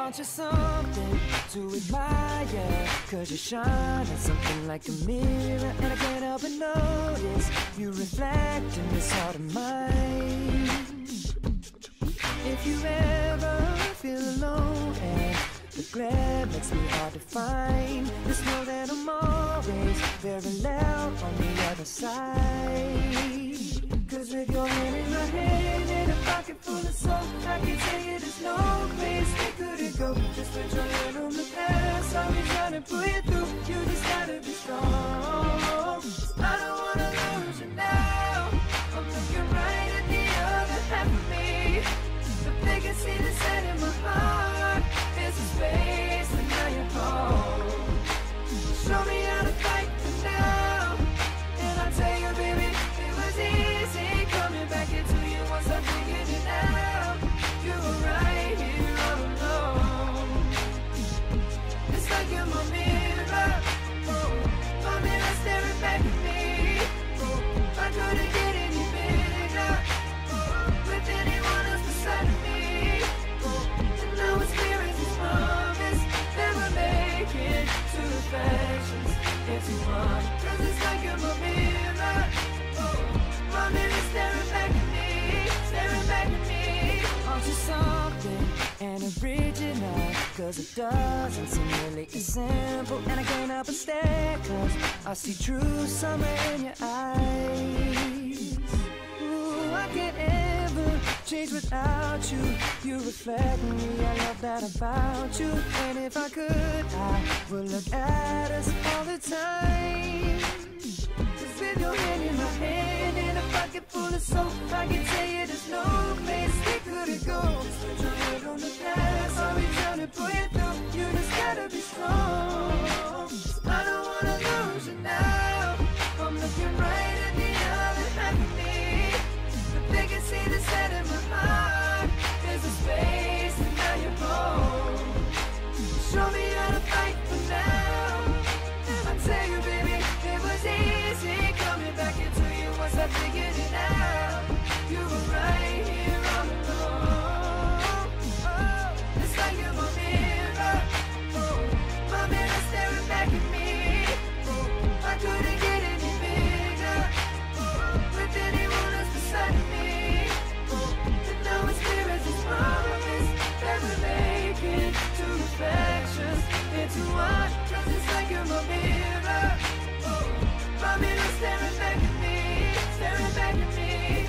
Aren't you something to admire? Cause you shine at something like a mirror, and I can't help but notice you reflect in this heart of mine. If you ever feel alone and the glare makes me hard to find, just know that I'm always very loud on the other side. Cause with your hand in my hand and a pocket full of soap, I can tell you there's no place we couldn't go. Just put your hand on the past, I'll be trying to pull you through. You just gotta be strong. I don't wanna lose you now. I'm looking right at the other half of me. If they can see the set in my heart, there's a space and now you're home. Show me how to fight for now, and I'll tell you, baby, it was easy coming back into you once I figured it out. You were right here all alone. It's like you're my mirror, my mirror staring back at me. I couldn't get any bigger with anyone else beside me. And now it's clear as this promise that we're making two reflections into one. Cause it's like you're my mirror, my mirror staring back at me, staring back at me. Aren't you something and original? Cause it doesn't seem really as simple, and I can't help but stare, cause I see true summer in your eyes. Ooh, I can't ever change without you. You reflect me, I love that about you. And if I could, I would look at us all the time. Just with your hand in my hand and a pocket full of soap, I can tell you there's no place we couldn't go. Just put your head on the past, I'll be trying to pull you through. You just gotta be strong. I don't wanna lose you now. I'm looking right at the other half of me. If they can see the set in my heart, there's a space and now you're home. Show me how to fight for now. I tell you, baby, it was easy coming back into you once I figured it out. You were right here all alone. Oh, it's like you're my mirror, my mirror staring back at me. I couldn't get any bigger with anyone else beside me. And now it's clear as this promise that we're making two reflections into one. Cause it's like you're my mirror, my mirror staring back at me, staring back at me.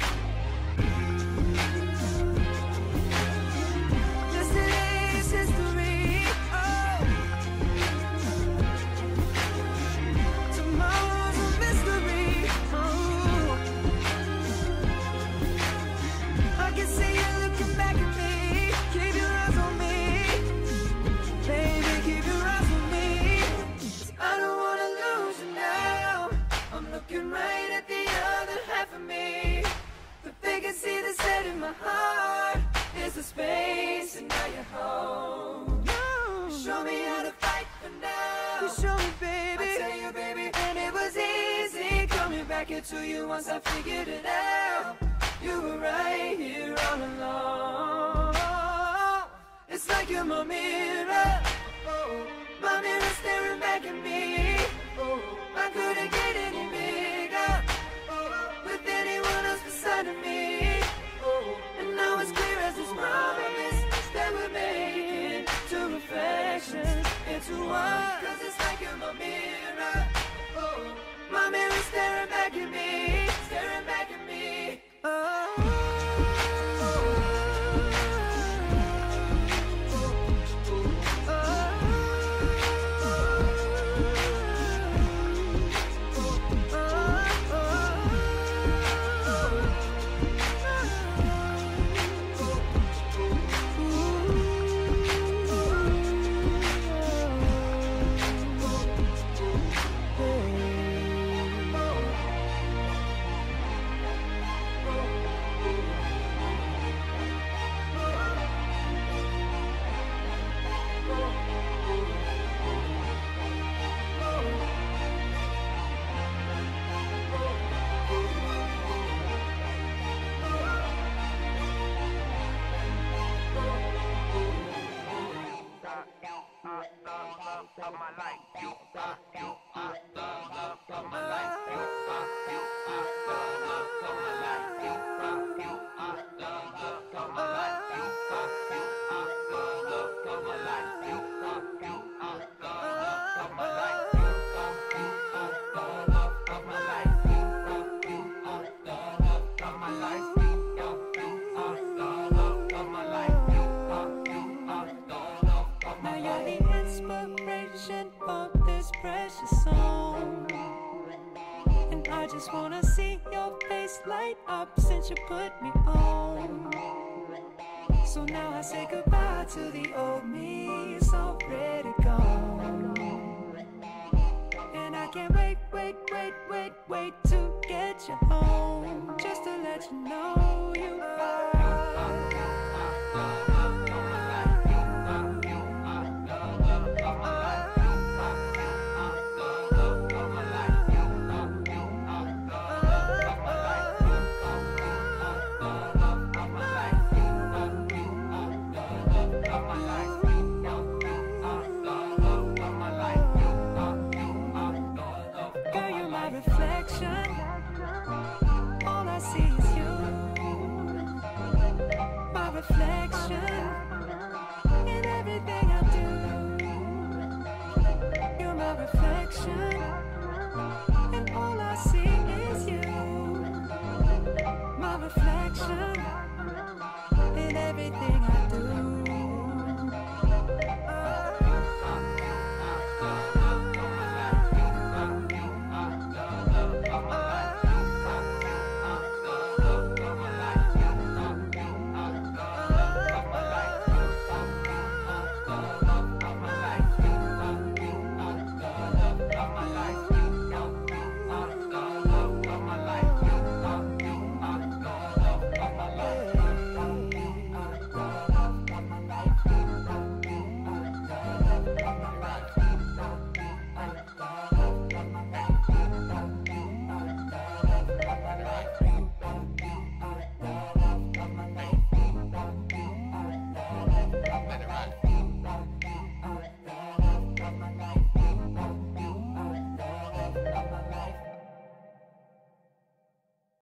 Yesterday's history, oh. Tomorrow's a mystery, oh. I can see you looking back at me. Keep your eyes on me, baby, keep your eyes on me. I don't wanna lose you now. I'm looking right at the other half of me. If they can see the set in my heart, there's a space and now you're home. Show me how to fight for now. You show me, baby. I tell you, baby, and it was easy coming back into you once I figured it out. You were right here all along. It's like you're my mirror, my mirror staring back at me. I couldn't get any bigger with anyone else beside of me. And now it's clear as this promise that we're making two reflections into one. Cause it's like you're my mirror, my mirror staring back at me, staring back at me. Oh. just wanna see your face light up since you put me on. So now I say goodbye to the old me, it's already gone. And I can't wait to get you home, just to let you know you are. Reflection, all I see is you. My reflection in everything I do. You're my reflection, and all I see is you. My reflection in everything I do. Life.